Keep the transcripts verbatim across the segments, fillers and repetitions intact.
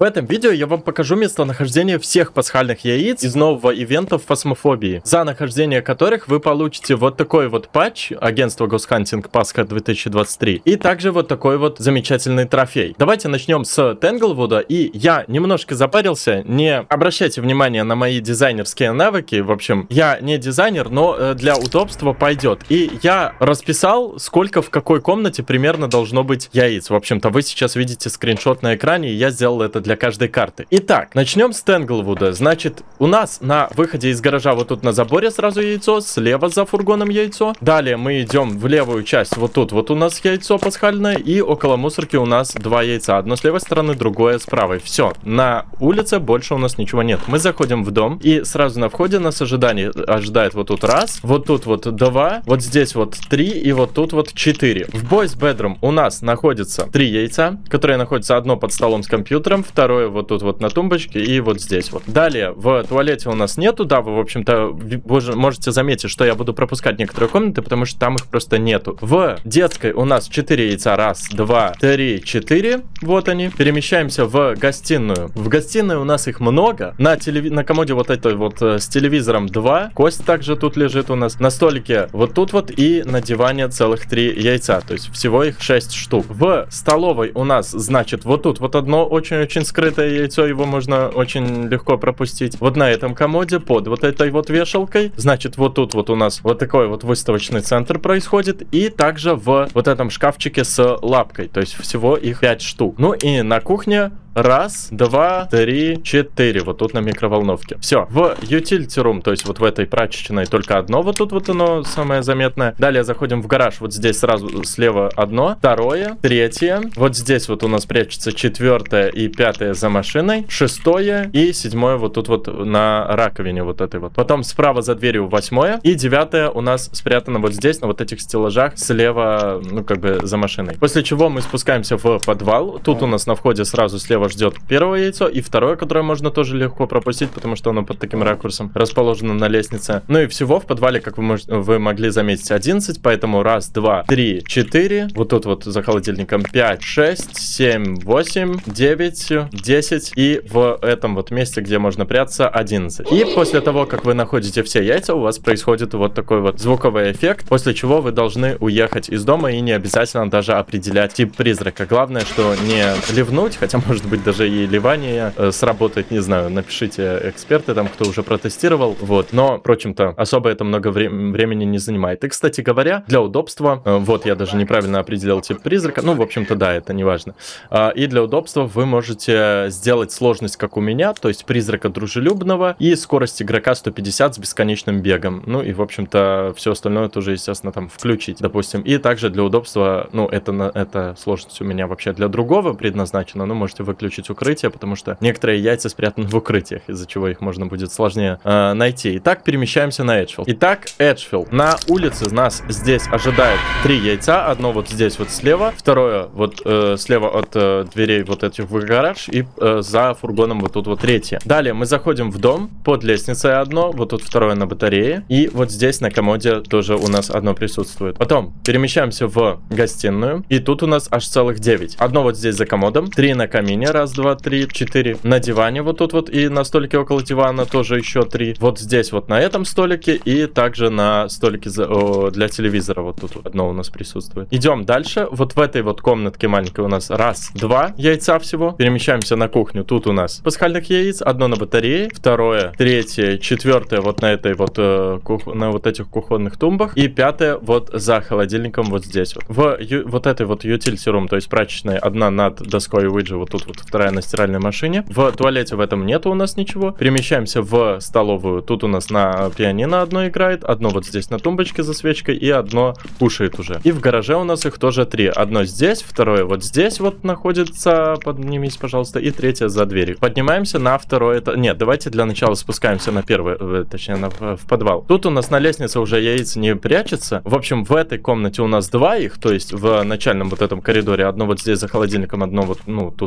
В этом видео я вам покажу местонахождение всех пасхальных яиц из нового ивента в Фасмофобии, за нахождение которых вы получите вот такой вот патч агентства Ghost Hunting Пасха две тысячи двадцать три и также вот такой вот замечательный трофей. Давайте начнем с Тенглвуда, и я немножко запарился, не обращайте внимания на мои дизайнерские навыки, в общем, я не дизайнер, но для удобства пойдет. И я расписал, сколько в какой комнате примерно должно быть яиц. В общем-то, вы сейчас видите скриншот на экране, и я сделал это для каждой карты. Итак, начнем с Тенглвуда. Значит, у нас на выходе из гаража вот тут на заборе сразу яйцо, слева за фургоном яйцо. Далее мы идем в левую часть, вот тут вот у нас яйцо пасхальное, и около мусорки у нас два яйца. Одно с левой стороны, другое с правой. Все, на улице больше у нас ничего нет. Мы заходим в дом, и сразу на входе нас ожидание, ожидает вот тут раз, вот тут вот два, вот здесь вот три, и вот тут вот четыре. В Boys Bedroom у нас находится три яйца, которые находятся одно под столом с компьютером, второе вот тут вот на тумбочке и вот здесь вот. Далее в туалете у нас нету, да, вы в общем-то можете заметить, что я буду пропускать некоторые комнаты, потому что там их просто нету. В детской у нас четыре яйца, раз, два, три, четыре, вот они. Перемещаемся в гостиную. В гостиной у нас их много, на, телеви... на комоде вот этой вот с телевизором два, кость также тут лежит у нас, на столике вот тут вот и на диване целых три яйца, то есть всего их шесть штук. В столовой у нас, значит, вот тут вот одно очень-очень скрытое яйцо, его можно очень легко пропустить. Вот на этом комоде под вот этой вот вешалкой, значит, вот тут вот у нас вот такой вот выставочный центр происходит, и также в вот этом шкафчике с лапкой, то есть всего их пять штук. Ну и на кухне раз, два, три, четыре. Вот тут на микроволновке. Все. В utility room, то есть вот в этой прачечной, только одно. Вот тут вот оно самое заметное. Далее заходим в гараж. Вот здесь сразу слева одно. Второе. Третье. Вот здесь вот у нас прячется четвертое и пятое за машиной. Шестое и седьмое вот тут вот на раковине вот этой вот. Потом справа за дверью восьмое. И девятое у нас спрятано вот здесь, на вот этих стеллажах слева, ну как бы за машиной. После чего мы спускаемся в подвал. Тут у нас на входе сразу слева ждет первое яйцо и второе, которое можно тоже легко пропустить, потому что оно под таким ракурсом расположено на лестнице. Ну и всего в подвале, как вы, мож... вы могли заметить, одиннадцать, поэтому раз, два, три, четыре, вот тут вот за холодильником пять, шесть, семь, восемь, девять, десять и в этом вот месте, где можно прятаться, одиннадцать. И после того, как вы находите все яйца, у вас происходит вот такой вот звуковой эффект, после чего вы должны уехать из дома, и не обязательно даже определять тип призрака. Главное, что не ливнуть, хотя может быть даже и ливание э, сработает, не знаю, напишите эксперты там, кто уже протестировал, вот, но, впрочем-то, особо это много вре времени не занимает. И, кстати говоря, для удобства, э, вот, я даже неправильно определил тип призрака, ну, в общем-то, да, это не важно, э, и для удобства вы можете сделать сложность, как у меня, то есть призрака дружелюбного и скорость игрока сто пятьдесят с бесконечным бегом, ну, и, в общем-то, все остальное тоже, естественно, там включить, допустим, и также для удобства, ну, это, это сложность у меня вообще для другого предназначена, ну, можете выключить включить укрытие, потому что некоторые яйца спрятаны в укрытиях, из-за чего их можно будет сложнее э, найти. Итак, перемещаемся на Эджфилд. Итак, Эджфилд. На улице нас здесь ожидает три яйца. Одно вот здесь вот слева, второе вот э, слева от э, дверей вот этих в гараж, и э, за фургоном вот тут вот третье. Далее мы заходим в дом, под лестницей одно, вот тут второе на батарее, и вот здесь на комоде тоже у нас одно присутствует. Потом перемещаемся в гостиную, и тут у нас аж целых девять. Одно вот здесь за комодом, три на камине, раз, два, три, четыре. На диване вот тут вот и на столике около дивана тоже еще три. Вот здесь вот на этом столике и также на столике за, о, для телевизора вот тут вот одно у нас присутствует. Идем дальше. Вот в этой вот комнатке маленькой у нас раз, два яйца всего. Перемещаемся на кухню. Тут у нас пасхальных яиц. Одно на батарее, второе, третье, четвертое вот на этой вот э, кух... на вот этих кухонных тумбах. И пятое вот за холодильником вот здесь вот. В ю... вот этой вот utility room, то есть прачечная, одна над доской Ouija вот тут вот, вторая на стиральной машине. В туалете в этом нету у нас ничего. Перемещаемся в столовую. Тут у нас на пианино одно играет, одно вот здесь на тумбочке за свечкой и одно кушает уже. И в гараже у нас их тоже три. Одно здесь, второе вот здесь вот находится, поднимись, пожалуйста, и третье за дверью. Поднимаемся на второе. Это... Нет, давайте для начала спускаемся на первое, точнее на, в подвал. Тут у нас на лестнице уже яиц не прячется. В общем, в этой комнате у нас два их, то есть в начальном вот этом коридоре одно вот здесь за холодильником, одно вот, ну, тут вот на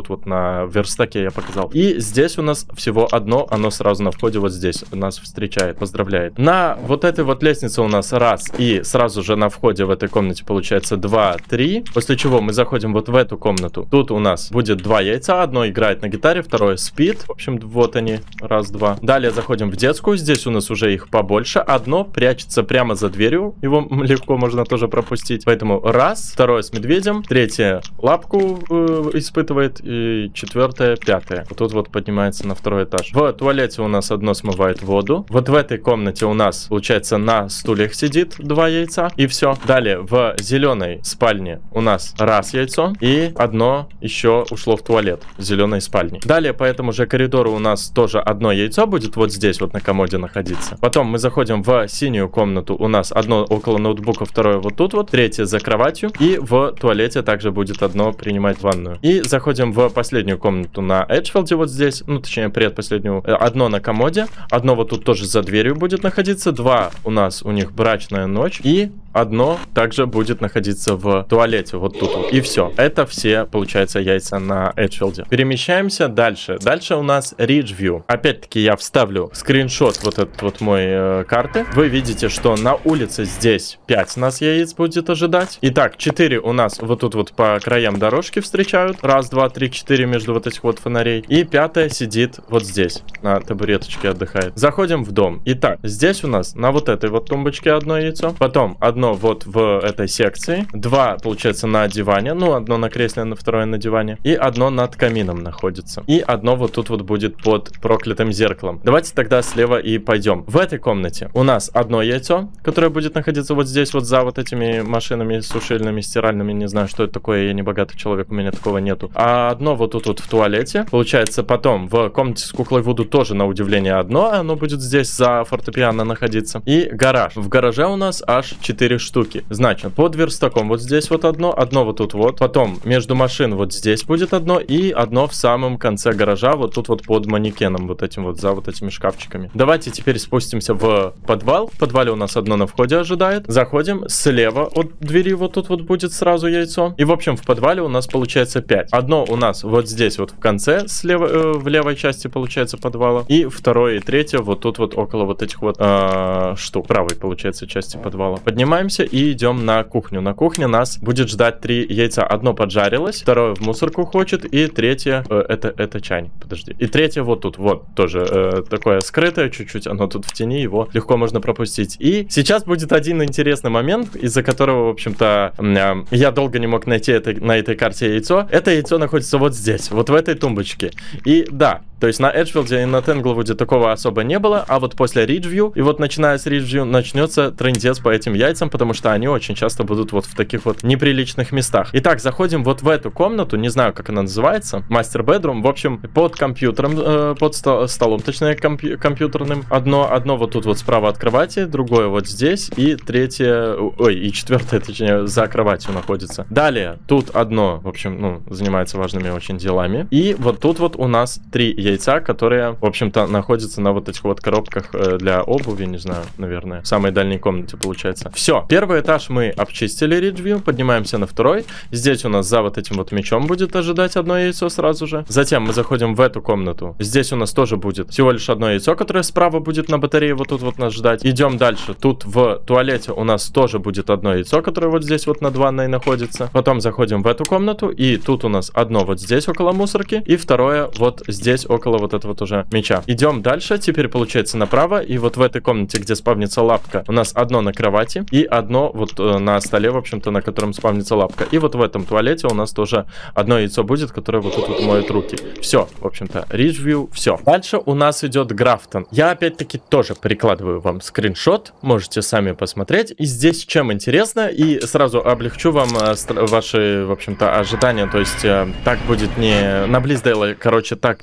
на верстаке я показал. И здесь у нас всего одно, оно сразу на входе вот здесь нас встречает, поздравляет. На вот этой вот лестнице у нас раз, и сразу же на входе в этой комнате получается два, три. После чего мы заходим вот в эту комнату. Тут у нас будет два яйца, одно играет на гитаре, второе спит. В общем, вот они, раз, два. Далее заходим в детскую, здесь у нас уже их побольше. Одно прячется прямо за дверью, его легко можно тоже пропустить. Поэтому раз, второе с медведем, третье лапку э, испытывает, и четвертое, пятое. Вот тут вот поднимается на второй этаж. В туалете у нас одно смывает воду. Вот в этой комнате у нас, получается, на стульях сидит два яйца, и все. Далее в зеленой спальне у нас раз яйцо, и одно еще ушло в туалет в зеленой спальне. Далее по этому же коридору у нас тоже одно яйцо будет вот здесь вот на комоде находиться. Потом мы заходим в синюю комнату, у нас одно около ноутбука, второе вот тут вот, третье за кроватью, и в туалете также будет одно принимать ванную. И заходим в последнюю комнату на Эджфилде вот здесь, ну точнее предпоследнюю, одно на комоде, одно вот тут тоже за дверью будет находиться, два у нас у них брачная ночь, и одно также будет находиться в туалете вот тут вот. И все. Это все, получается, яйца на Эджфилде. Перемещаемся дальше. Дальше у нас Ridgeview. Опять-таки я вставлю скриншот вот этот вот мой э, карты. Вы видите, что на улице здесь пять нас яиц будет ожидать. Итак, четыре у нас вот тут вот по краям дорожки встречают. Раз, два, три, четыре между вот этих вот фонарей. И пятая сидит вот здесь. На табуреточке отдыхает. Заходим в дом. Итак, здесь у нас на вот этой вот тумбочке одно яйцо. Потом одно вот в этой секции. Два, получается, на диване. Ну, одно на кресле, на второе на диване. И одно над камином находится. И одно вот тут вот будет под проклятым зеркалом. Давайте тогда слева и пойдем. В этой комнате у нас одно яйцо, которое будет находиться вот здесь вот за вот этими машинами сушильными, стиральными. Не знаю, что это такое. Я не богатый человек, у меня такого нету. А одно вот тут вот в туалете. Получается, потом в комнате с куклой Вуду тоже, на удивление, одно. Оно будет здесь за фортепиано находиться. И гараж. В гараже у нас аж четыре штуки. Значит, под верстаком вот здесь вот одно, одно вот тут вот. Потом между машин вот здесь будет одно, и одно в самом конце гаража, вот тут вот под манекеном, вот этим вот, за вот этими шкафчиками. Давайте теперь спустимся в подвал. В подвале у нас одно на входе ожидает. Заходим слева от двери, вот тут вот будет сразу яйцо. И в общем в подвале у нас получается пять. Одно у нас вот здесь вот в конце, слева, э, в левой части получается подвала. И второе и третье вот тут вот около вот этих вот э, штук. Правой получается части подвала. Поднимаемся и идем на кухню. На кухне нас будет ждать три яйца. Одно поджарилось, второе в мусорку хочет, и третье, э, это, это чайник, подожди. И третье вот тут, вот, тоже э, такое скрытое чуть-чуть, оно тут в тени, его легко можно пропустить. И сейчас будет один интересный момент, из-за которого, в общем-то, э, я долго не мог найти это, на этой карте яйцо. Это яйцо находится вот здесь, вот в этой тумбочке. И да, то есть на Эджфилде и на Тенглвуде такого особо не было, а вот после Ridgeview, и вот начиная с Ridgeview, начнется трындец по этим яйцам, потому что они очень часто будут вот в таких вот неприличных местах. Итак, заходим вот в эту комнату, не знаю, как она называется, мастер-бедрум, в общем, под компьютером, э, под стол, столом, точнее, компью компьютерным. Одно, одно вот тут вот справа от кровати, другое вот здесь, и третье, ой, и четвертое, точнее, за кроватью находится. Далее, тут одно, в общем, ну, занимается важными очень делами. И вот тут вот у нас три яйца, которые, в общем-то, находятся на вот этих вот коробках для обуви, не знаю, наверное, в самой дальней комнате получается. Все, первый этаж мы обчистили Ridgeview, поднимаемся на второй. Здесь у нас за вот этим вот мечом будет ожидать одно яйцо сразу же. Затем мы заходим в эту комнату. Здесь у нас тоже будет всего лишь одно яйцо, которое справа будет на батарее вот тут вот нас ждать. Идем дальше. Тут в туалете у нас тоже будет одно яйцо, которое вот здесь вот над ванной находится. Потом заходим в эту комнату, и тут у нас одно вот здесь около мусорки, и второе вот здесь около вот этого вот уже меча. Идем дальше, теперь получается направо, и вот в этой комнате, где спавнится лапка, у нас одно на кровати, и одно вот э, на столе, в общем-то, на котором спавнится лапка. И вот в этом туалете у нас тоже одно яйцо будет, которое вот тут вот моет руки. Все, в общем-то, Ridgeview, все. Дальше у нас идет Графтон. Я опять-таки тоже прикладываю вам скриншот, можете сами посмотреть. И здесь чем интересно, и сразу облегчу вам э, ваши, в общем-то, ожидания, то есть э, так будет не... На Близдейле, короче, так не будет.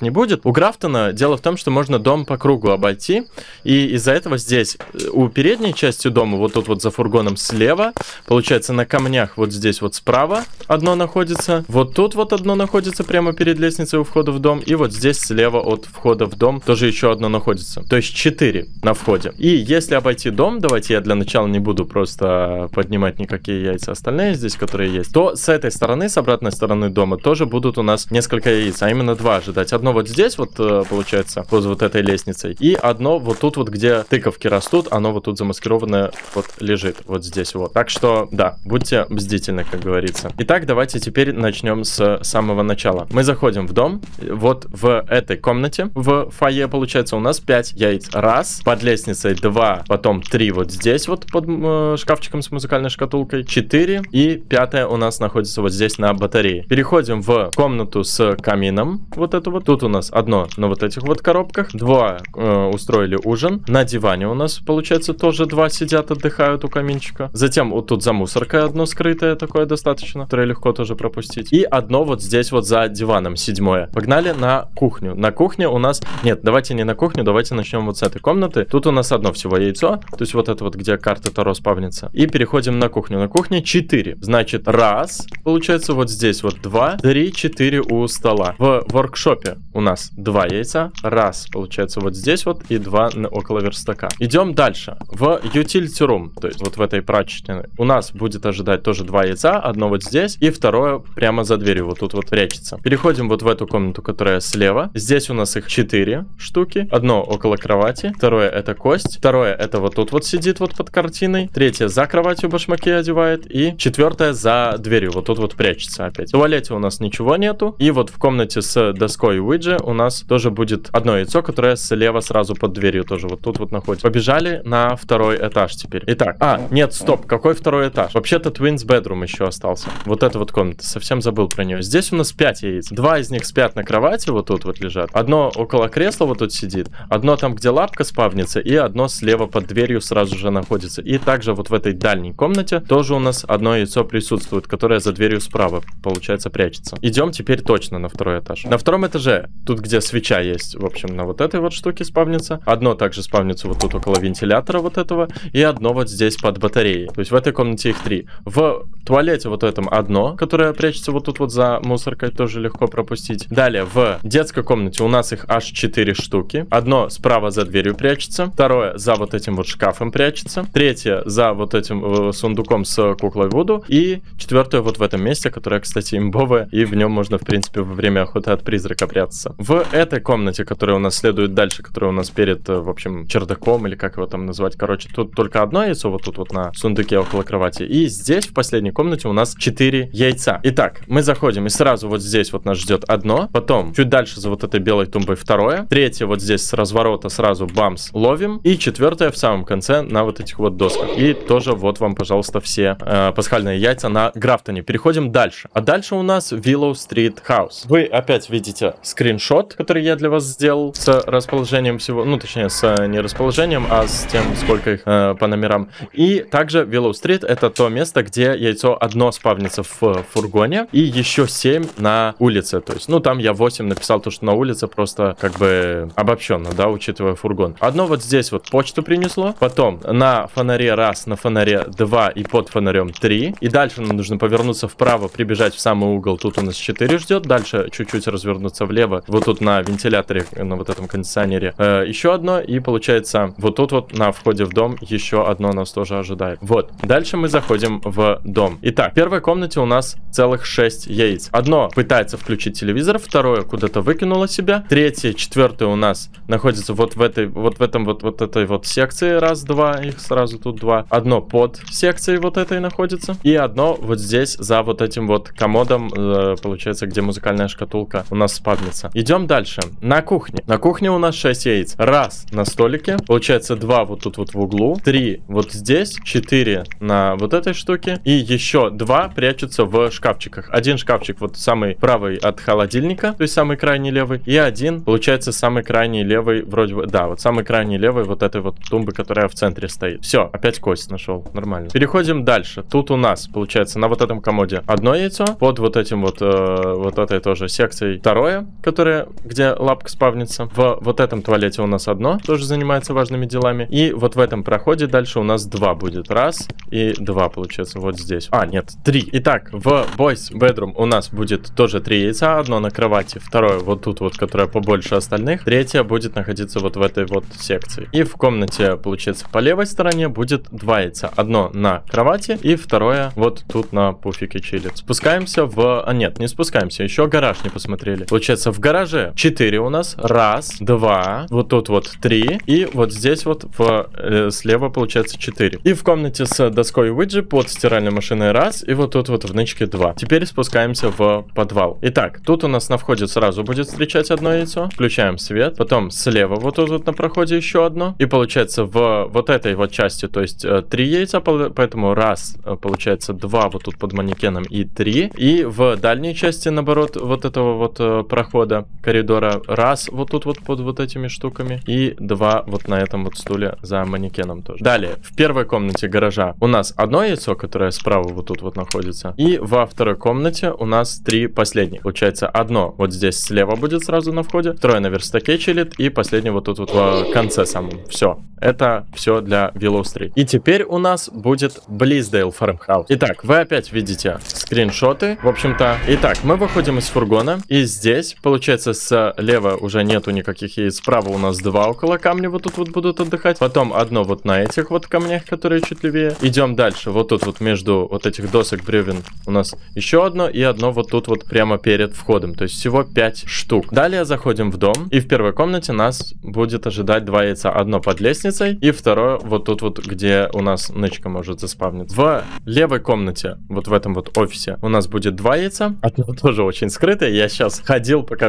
У Графтона дело в том, что можно дом по кругу обойти, и из-за этого здесь у передней части дома, вот тут вот за фургоном слева, получается на камнях вот здесь вот справа одно находится, вот тут вот одно находится прямо перед лестницей у входа в дом, и вот здесь слева от входа в дом тоже еще одно находится. То есть четыре на входе. И если обойти дом, давайте я для начала не буду просто поднимать никакие яйца остальные здесь, которые есть, то с этой стороны, с обратной стороны дома тоже будут у нас несколько яиц, а именно два ожидать. Одно вот здесь вот получается возле вот этой лестницей, и одно вот тут вот, где тыковки растут, оно вот тут замаскированное вот лежит вот здесь вот. Так что да, будьте бдительны, как говорится. Итак, давайте теперь начнем с самого начала. Мы заходим в дом, вот в этой комнате, в фойе получается у нас пять яиц. Раз, под лестницей два, потом три вот здесь вот под э, шкафчиком с музыкальной шкатулкой, четыре, и пятое у нас находится вот здесь на батарее. Переходим в комнату с камином, вот это вот. Тут у нас одно на вот этих вот коробках, два э, устроили ужин, на диване у нас получается тоже два сидят, отдыхают у каминчика. Затем вот тут за мусоркой одно скрытое такое достаточно, которое легко тоже пропустить. И одно вот здесь вот за диваном, седьмое. Погнали на кухню. На кухне у нас... Нет, давайте не на кухню, давайте начнем вот с этой комнаты. Тут у нас одно всего яйцо, то есть вот это вот, где карта Таро спавнится. И переходим на кухню. На кухне четыре. Значит, раз, получается вот здесь вот два, три, четыре у стола. В воркшопе у нас два яйца. Раз, получается вот здесь вот, и два около верстака. Идем дальше. В utility room, то есть вот в этой прачечной, у нас будет ожидать тоже два яйца. Одно вот здесь, и второе прямо за дверью, вот тут вот прячется. Переходим вот в эту комнату, которая слева. Здесь у нас их четыре штуки. Одно около кровати, второе это кость, второе это вот тут вот сидит вот под картиной, третье за кроватью башмаки одевает, и четвертое за дверью, вот тут вот прячется опять. В туалете у нас ничего нету, и вот в комнате с доской Уиджи у нас тоже будет одно яйцо, которое слева сразу под дверью тоже вот тут вот находится. Побежали на второй этаж теперь. Итак, а, нет, стоп, какой второй этаж? Вообще-то Twins Bedroom еще остался. Вот эта вот комната, совсем забыл про нее. Здесь у нас пять яиц, два из них спят на кровати, вот тут вот лежат, одно около кресла вот тут сидит, одно там, где лапка спавнится, и одно слева под дверью сразу же находится. И также вот в этой дальней комнате тоже у нас одно яйцо присутствует, которое за дверью справа, получается, прячется. Идем теперь точно на второй этаж. На втором этаже, тут где свеча есть, в общем, на вот этой вот штуке спавнится, одно также спавнится вот тут около вентилятора вот этого, и одно вот здесь под батареей. То есть в этой комнате их три. В туалете вот этом одно, которое прячется вот тут вот за мусоркой, тоже легко пропустить. Далее в детской комнате у нас их аж четыре штуки. Одно справа за дверью прячется, второе за вот этим вот шкафом прячется, третье за вот этим э, сундуком с куклой Вуду, и четвертое вот в этом месте, которое, кстати, имбовое, и в нем можно, в принципе, во время охоты от призрака прятаться. В этой комнате, которая у нас следует дальше, которая у нас перед, в общем, чердаком, или как его там назвать, короче, тут только одно яйцо вот тут вот на сундуке около кровати, и здесь, в последней комнате, у нас четыре яйца. Итак, мы заходим, и сразу вот здесь вот нас ждет одно, потом чуть дальше за вот этой белой тумбой второе, третье вот здесь с разворота сразу бамс ловим, и четвертое в самом конце на вот этих вот досках. И тоже вот вам, пожалуйста, все э, пасхальные яйца на Графтоне. Переходим дальше. А дальше у нас Willow Street House. Вы опять видите скриншот, который я для вас сделал с расположением всего, ну точнее с не расположением, а с тем, сколько их э, по номерам. И также Willow Street это то место, где яйцо одно спавнится в фургоне, и еще семь на улице. То есть, ну там я восемь написал, то что на улице просто как бы обобщенно, да, учитывая фургон. Одно вот здесь вот почту принесло, потом на фонаре раз, на фонаре два и под фонарем три. И дальше нам нужно повернуться вправо, прибежать в самый угол, тут у нас четыре ждет. Дальше чуть-чуть развернуться влево, вот тут на вентиляторе, на вот этом кондиционере э, еще одно. И получается вот тут вот на входе в дом еще одно нас тоже ожидает. Вот, дальше мы заходим в дом. Итак, в первой комнате у нас целых шесть яиц. Одно пытается включить телевизор, второе куда-то выкинуло себя, третье, четвертое у нас находится вот в этой, вот в этом вот, вот этой вот секции, раз, два, их сразу тут два. Одно под секцией вот этой находится, и одно вот здесь за вот этим вот комодом, э, получается, где музыкальная шкатулка у нас спавнится. Идем дальше. На кухне. На кухне у нас шесть яиц. Раз на столике, получается два вот тут вот в углу, три вот здесь, четыре на вот этой штуке, и еще два прячутся в шкафчиках. Один шкафчик вот самый правый от холодильника, то есть самый крайний левый, и один, получается, самый крайний левый, вроде бы, да, вот самый крайний левый вот этой вот тумбы, которая в центре стоит. Все, опять кость нашел, нормально. Переходим дальше. Тут у нас, получается, на вот этом комоде одно яйцо, под вот этим вот, э, вот этой тоже секцией второе, которое где лапка спавнится. В вот этом туалете у нас одно, тоже занимается важными делами. И вот в этом проходе дальше у нас два будет. Раз и два, получается, вот здесь. А, нет, три. Итак, в Boys Bedroom у нас будет тоже три яйца. Одно на кровати, второе вот тут вот, которое побольше остальных. Третье будет находиться вот в этой вот секции. И в комнате, получается, по левой стороне будет два яйца. Одно на кровати и второе вот тут на пуфике чилит. Спускаемся в... А, нет, не спускаемся. Еще гараж не посмотрели. Получается, в гараже четыре у нас. Раз, два, вот тут вот три. И вот здесь вот в, э, слева получается четыре. И в комнате с доской Ouija под стиральной машиной раз. И вот тут вот в нычке два. Теперь спускаемся в подвал. Итак, тут у нас на входе сразу будет встречать одно яйцо. Включаем свет. Потом слева вот тут вот на проходе еще одно. И получается в вот этой вот части, то есть э, три яйца, поэтому раз, э, получается два вот тут под манекеном и три. И в дальней части, наоборот, вот этого вот э, прохода, коридора, раз вот тут вот под вот этими штуками. И два вот на этом вот стуле за манекеном тоже. Далее, в первой комнате гаража у нас одно яйцо, которое справа вот тут вот находится. И во второй комнате у нас три последних. Получается, одно вот здесь слева будет сразу на входе, второе на верстаке чилит, и последний вот тут вот в конце самом. Все. Это все для Willow Street. И теперь у нас будет Близдейл Farmhouse. Итак, вы опять видите скриншоты. В общем-то, итак, мы выходим из фургона. И здесь, получается, слева уже нету никаких яиц. Справа у нас два около камня вот тут вот будут отдыхать. Потом одно вот на этих вот камнях, которые чуть левее. Идем дальше. Вот тут вот между вот этих досок бревен у нас еще одно. И одно вот тут вот прямо перед входом. То есть всего пять штук. Далее заходим в дом. И в первой комнате нас будет ожидать два яйца. Одно под лестницей. И второе вот тут вот, где у нас нычка может заспавниться. В левой комнате, вот в этом вот офисе, у нас будет два яйца. Одно тоже очень скрытое. Я сейчас ходил, пока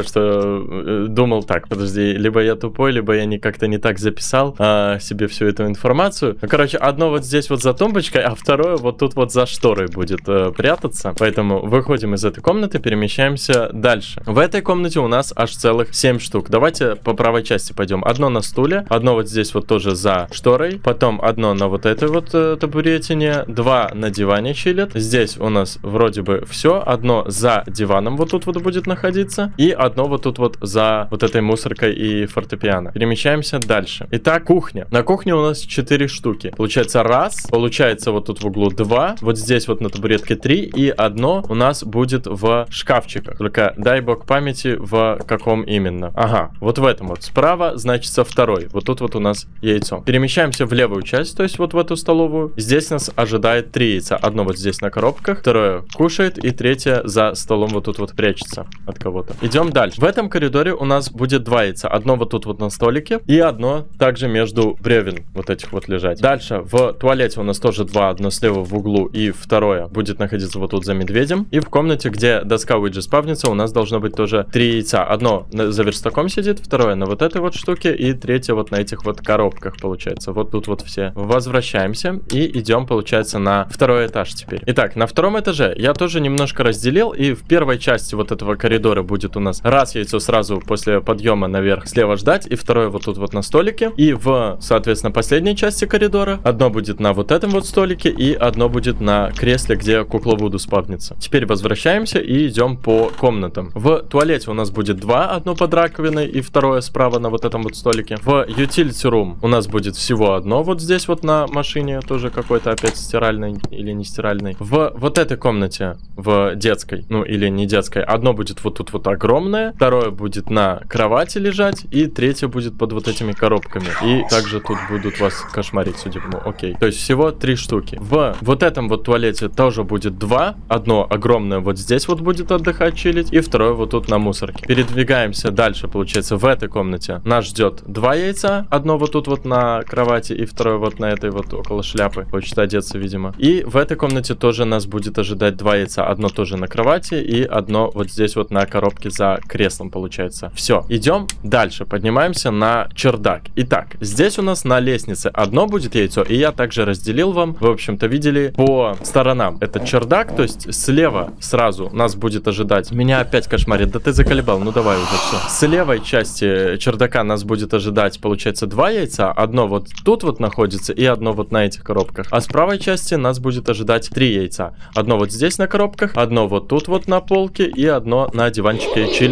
что думал так, подожди, либо я тупой, либо я не как-то не так записал а, себе всю эту информацию. Ну, короче, одно вот здесь вот за тумбочкой, а второе вот тут вот за шторой будет э, прятаться. Поэтому выходим из этой комнаты, перемещаемся дальше. В этой комнате у нас аж целых семь штук. Давайте по правой части пойдем. Одно на стуле, одно вот здесь вот тоже за шторой, потом одно на вот этой вот э, табуретине, два на диване чилят. Здесь у нас вроде бы все. Одно за диваном вот тут вот будет находиться, и одно вот тут вот за вот этой мусоркой и фортепиано. Перемещаемся дальше. Итак, кухня. На кухне у нас четыре штуки. Получается раз, получается вот тут в углу два, вот здесь вот на табуретке три, и одно у нас будет в шкафчиках. Только дай бог памяти, в каком именно. Ага, вот в этом вот. Справа значится второй. Вот тут вот у нас яйцо. Перемещаемся в левую часть, то есть вот в эту столовую. Здесь нас ожидает три яйца. Одно вот здесь на коробках, второе кушает, и третье за столом вот тут вот прячется от кого-то. Идем дальше. В этом коридоре у нас будет два яйца. Одно вот тут вот на столике, и одно также между бревен вот этих вот лежать. Дальше в туалете у нас тоже два. Одно слева в углу, и второе будет находиться вот тут за медведем. И в комнате, где доска Ouija спавнится, у нас должно быть тоже три яйца. Одно за верстаком сидит, второе на вот этой вот штуке, и третье вот на этих вот коробках, получается. Вот тут вот все. Возвращаемся и идем, получается, на второй этаж теперь. Итак, на втором этаже я тоже немножко разделил, и в первой части вот этого коридора будет у нас раз яйцо сразу после подъема наверх слева ждать, и второе вот тут вот на столике. И в, соответственно, последней части коридора одно будет на вот этом вот столике, и одно будет на кресле, где кукла Вуду спавнится. Теперь возвращаемся и идем по комнатам. В туалете у нас будет два, одно под раковиной и второе справа на вот этом вот столике. В utility room у нас будет всего одно вот здесь вот на машине, тоже какой-то опять стиральный или не стиральный. В вот этой комнате, в детской, ну или не детской, одно будет вот тут вот огромное, второе будет на кровати лежать, и третье будет под вот этими коробками. И также тут будут вас кошмарить, судя по всему. Окей. То есть всего три штуки. В вот этом вот туалете тоже будет два. Одно огромное вот здесь вот будет отдыхать, чилить, и второе вот тут на мусорке. Передвигаемся дальше, получается, в этой комнате нас ждет два яйца. Одно вот тут вот на кровати, и второе вот на этой вот около шляпы. Хочет одеться, видимо. И в этой комнате тоже нас будет ожидать два яйца. Одно тоже на кровати, и одно вот здесь вот на коробке за креслом, получается. Все, идем дальше. Поднимаемся на чердак. Итак, здесь у нас на лестнице одно будет яйцо, и я также разделил вам. Вы, в общем-то, видели по сторонам. Это чердак, то есть слева сразу нас будет ожидать. Меня опять кошмарит. Да ты заколебал, ну давай уже все. С левой части чердака нас будет ожидать, получается, два яйца. Одно вот тут вот находится, и одно вот на этих коробках. А с правой части нас будет ожидать три яйца. Одно вот здесь на коробках, одно вот тут вот на полке, и одно на диванчике чилит, и вот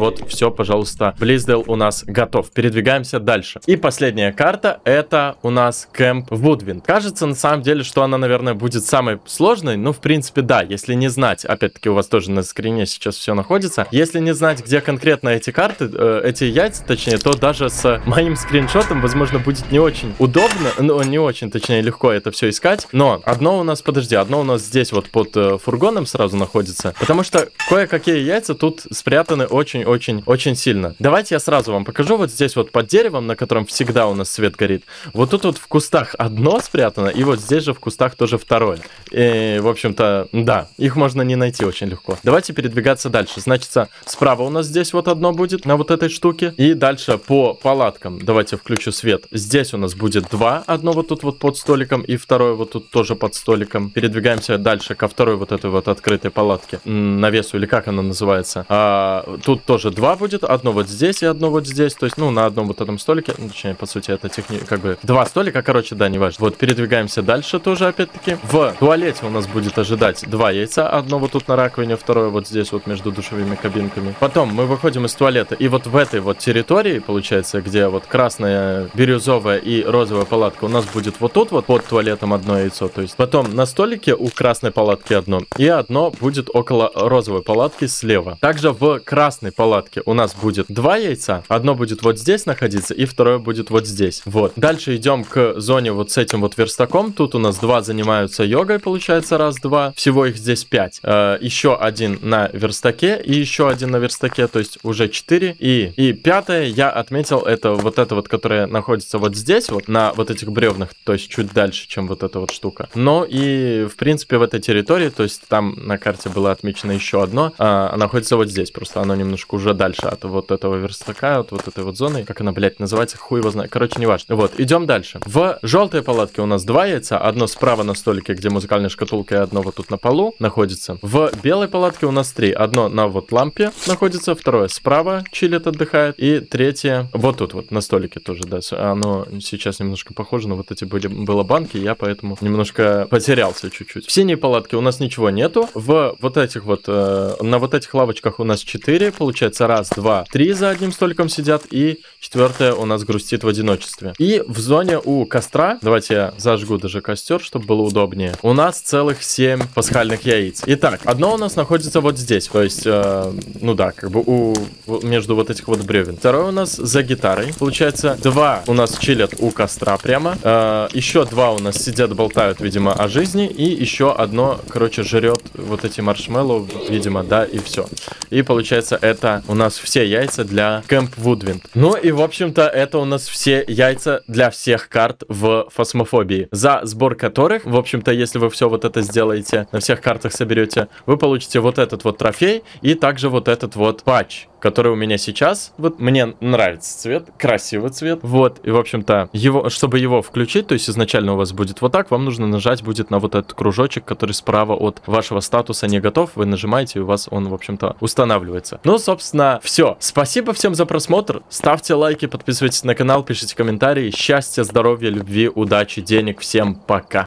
вот, все, пожалуйста, Близдейл у нас готов. Передвигаемся дальше. И последняя карта, это у нас Кэмп Вудвинд. Кажется, на самом деле, что она, наверное, будет самой сложной. Ну, в принципе, да, если не знать, опять-таки, у вас тоже на скрине сейчас все находится. Если не знать, где конкретно эти карты, э, эти яйца, точнее, то даже с моим скриншотом, возможно, будет не очень удобно, ну, не очень, точнее, легко это все искать. Но одно у нас, подожди, одно у нас здесь вот под э, фургоном сразу находится, потому что кое-какие яйца тут спрятаны очень-очень-очень сильно. Давайте я сразу вам покажу. Вот здесь вот под деревом, на котором всегда у нас свет горит, вот тут вот в кустах одно спрятано, и вот здесь же в кустах тоже второе. И, в общем-то, да, их можно не найти очень легко. Давайте передвигаться дальше. Значит, справа у нас здесь вот одно будет на вот этой штуке, и дальше по палаткам. Давайте включу свет. Здесь у нас будет два. Одно вот тут вот под столиком, и второе вот тут тоже под столиком. Передвигаемся дальше ко второй вот этой вот открытой палатке. Навесу, или как она называется. А, тут тоже два будет. Одно вот здесь и одно вот здесь. То есть, ну, на одном вот этом столике. Ну, точнее, по сути, это техни... как бы два столика, короче, да, не важно. Вот, передвигаемся дальше тоже, опять-таки. В туалете у нас будет ожидать два яйца. Одно вот тут на раковине, второе вот здесь вот между душевыми кабинками. Потом мы выходим из туалета, и вот в этой вот территории, получается, где вот красная, бирюзовая и розовая палатка, у нас будет вот тут вот под туалетом одно яйцо. То есть потом на столике у красной палатки одно, и одно будет около розовой палатки слева. Также в красной палатке у нас будет два яйца. Одно будет вот здесь находиться, и второе будет вот здесь. Вот. Дальше идем к зоне вот с этим вот верстаком. Тут у нас два занимаются йогой, получается, раз, два. Всего их здесь пять. Э, еще один на верстаке, и еще один на верстаке, то есть уже четыре. И, и пятое я отметил, это вот это вот, которое находится вот здесь, вот на вот этих бревнах, то есть чуть дальше, чем вот эта вот штука. Но и, в принципе, в этой территории, то есть там на карте было отмечено еще одно, а, находится вот здесь, просто оно немножко уже дальше от вот этого верстака, от вот этой вот зоны. Как она, блядь, называется, хуй его знает. Короче, не важно. Вот, идем дальше. В желтой палатке у нас два яйца, одно справа на столике, где музыкальная шкатулка, и одно вот тут на полу находится. В белой палатке у нас три. Одно на вот лампе находится, второе справа чилит, отдыхает, и третье вот тут вот на столике тоже, да. Оно сейчас немножко похоже на вот эти были, было банки, я поэтому немножко потерялся чуть-чуть. В синей палатке у нас ничего нету. В вот этих вот, э, на вот этих лавочках у нас четыре, получается раз, два, три за одним столиком сидят, и четвертое у нас грустит в одиночестве. И в зоне у костра, давайте я зажгу даже костер, чтобы было удобнее, у нас целых семь пасхальных яиц. Итак, одно у нас находится вот здесь, то есть, э, ну да, как бы у, между вот этих вот бревен. Второе у нас за гитарой, получается, два у нас чилят у костра прямо, э, еще два у нас сидят, болтают, видимо, о жизни, и еще одно, короче, жрет вот эти маршмеллоу, видимо, да, и все. И получается, это у нас все яйца для Кэмп Вудвинд. Ну и, в общем-то, это у нас все яйца для всех карт в Фасмофобии, за сбор которых, в общем-то, если вы все вот это сделаете, на всех картах соберете, вы получите вот этот вот трофей и также вот этот вот патч, который у меня сейчас. Вот мне нравится цвет, красивый цвет. Вот, и в общем-то, его, чтобы его включить, то есть изначально у вас будет вот так, вам нужно нажать будет на вот этот кружочек, который справа от вашего статуса не готов. Вы нажимаете, и у вас он, в общем-то, устанавливается. Ну, собственно, все. Спасибо всем за просмотр. Ставьте лайки, подписывайтесь на канал, пишите комментарии. Счастья, здоровья, любви, удачи, денег. Всем пока.